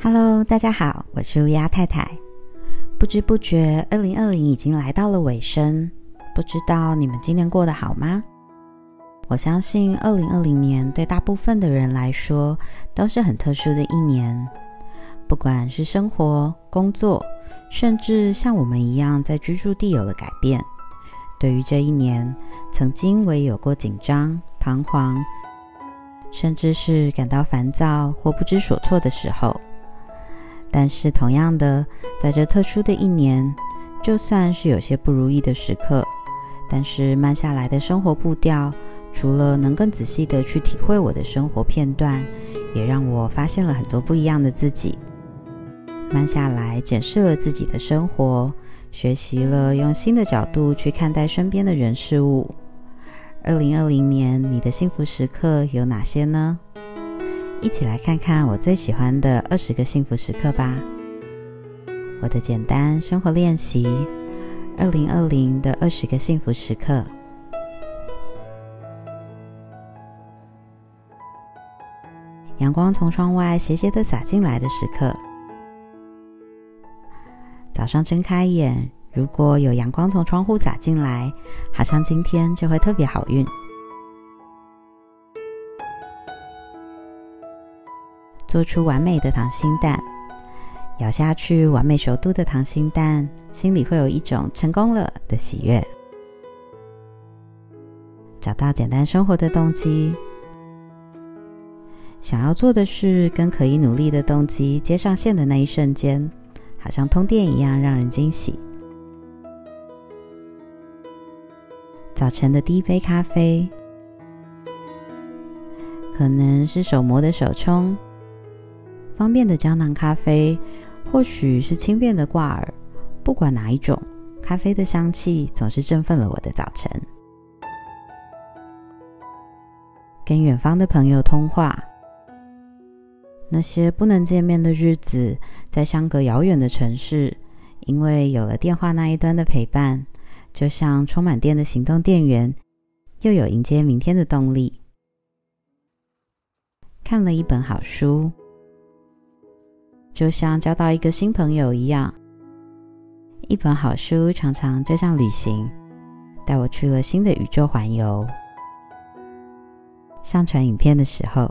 Hello， 大家好，我是乌鸦太太。不知不觉2020已经来到了尾声，不知道你们今年过得好吗？我相信2020年对大部分的人来说都是很特殊的一年，不管是生活、工作，甚至像我们一样在居住地有了改变，对于这一年，曾经我也有过紧张、彷徨，甚至是感到烦躁或不知所措的时候。但是同样的，在这特殊的一年，就算是有些不如意的时刻，但是慢下来的生活步调，除了能更仔细的去体会我的生活片段，也让我发现了很多不一样的自己。慢下来检视了自己的生活，学习了用新的角度去看待身边的人事物。2020年你的幸福时刻有哪些呢？一起来看看我最喜欢的20个幸福时刻吧。我的简单生活练习，2020的20个幸福时刻。阳光从窗外斜斜地洒进来的时刻。早上睁开眼，如果有阳光从窗户洒进来，好像今天就会特别好运。做出完美的溏心蛋，咬下去完美熟度的溏心蛋，心里会有一种成功了的喜悦。找到简单生活的动机，想要做的事跟可以努力的动机接上线的那一瞬间，好像通电一样让人惊喜。早晨的第一杯咖啡，可能是手磨的手冲，方便的胶囊咖啡，或许是轻便的挂耳，不管哪一种，咖啡的香气总是振奋了我的早晨。跟远方的朋友通话，那些不能见面的日子，在相隔遥远的城市，因为有了电话那一端的陪伴，就像充满电的行动电源，又有迎接明天的动力。看了一本好书，就像交到一个新朋友一样。一本好书常常就像旅行，带我去了新的宇宙环游。上传影片的时候，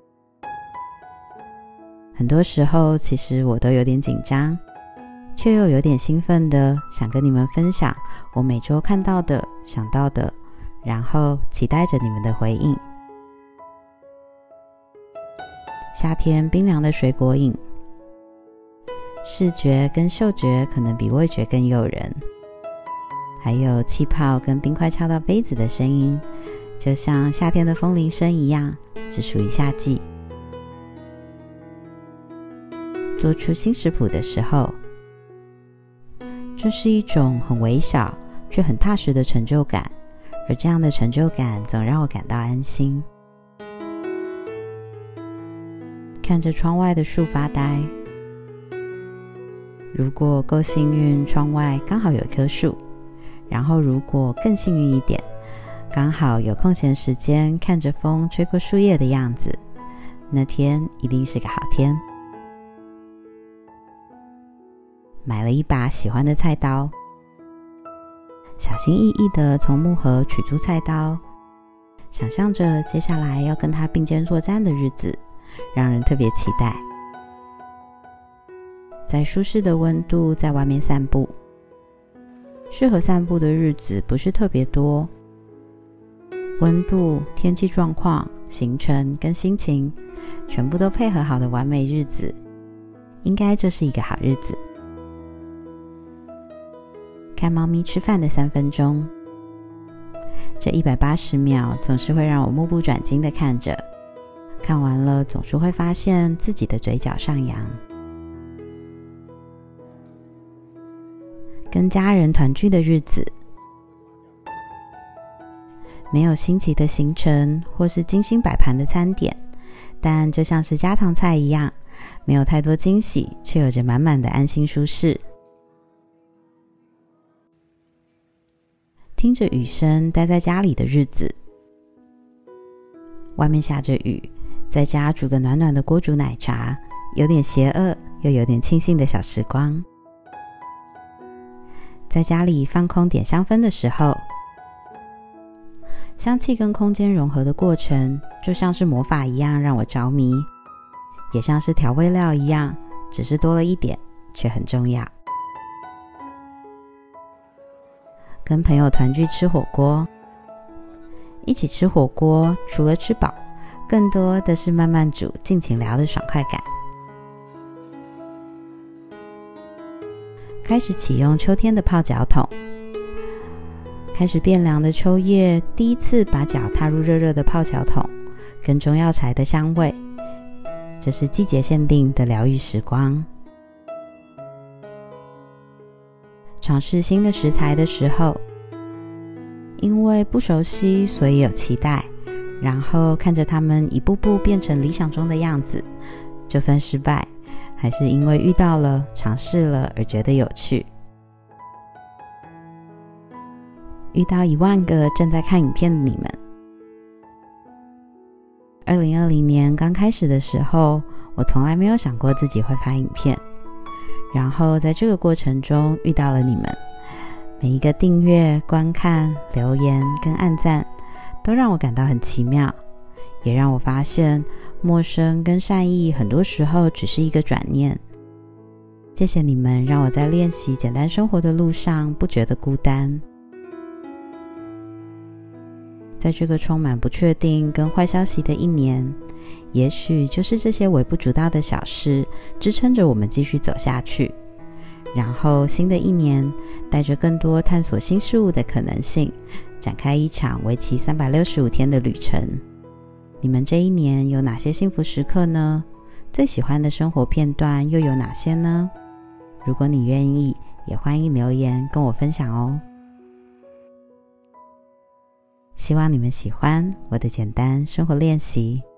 很多时候其实我都有点紧张，却又有点兴奋的想跟你们分享我每周看到的、想到的，然后期待着你们的回应。夏天冰凉的水果饮，视觉跟嗅觉可能比味觉更诱人，还有气泡跟冰块敲到杯子的声音，就像夏天的风铃声一样，只属于夏季。做出新食谱的时候，这是一种很微小却很踏实的成就感，而这样的成就感总让我感到安心。看着窗外的树发呆，如果够幸运，窗外刚好有一棵树，然后如果更幸运一点，刚好有空闲时间看着风吹过树叶的样子，那天一定是个好天。买了一把喜欢的菜刀，小心翼翼地从木盒取出菜刀，想象着接下来要跟它并肩作战的日子，让人特别期待。在舒适的温度在外面散步，适合散步的日子不是特别多，温度、天气状况、行程跟心情全部都配合好的完美日子，应该就是一个好日子。看猫咪吃饭的3分钟，这180秒总是会让我目不转睛地看着，看完了总是会发现自己的嘴角上扬。跟家人团聚的日子，没有新奇的行程或是精心摆盘的餐点，但就像是家常菜一样，没有太多惊喜，却有着满满的安心舒适。听着雨声待在家里的日子，外面下着雨，在家煮个暖暖的锅煮奶茶，有点邪恶， 又有点庆幸的小时光。在家里放空点香氛的时候，香气跟空间融合的过程就像是魔法一样让我着迷，也像是调味料一样，只是多了一点却很重要。跟朋友团聚吃火锅，一起吃火锅除了吃饱，更多的是慢慢煮尽情聊的爽快感。开始启用秋天的泡脚桶，开始变凉的秋夜，第一次把脚踏入热热的泡脚桶，跟中药材的香味，这是季节限定的疗愈时光。尝试新的食材的时候，因为不熟悉，所以有期待，然后看着他们一步步变成理想中的样子，就算失败，还是因为遇到了、尝试了而觉得有趣。遇到10000个正在看影片的你们。2020年刚开始的时候，我从来没有想过自己会拍影片，然后在这个过程中遇到了你们，每一个订阅、观看、留言跟按赞，都让我感到很奇妙，也让我发现陌生跟善意很多时候只是一个转念。谢谢你们，让我在练习简单生活的路上不觉得孤单。在这个充满不确定跟坏消息的一年，也许就是这些微不足道的小事支撑着我们继续走下去，然后新的一年带着更多探索新事物的可能性，展开一场为期365天的旅程。你们这一年有哪些幸福时刻呢？最喜欢的生活片段又有哪些呢？如果你愿意，也欢迎留言跟我分享哦。希望你们喜欢我的简单生活练习。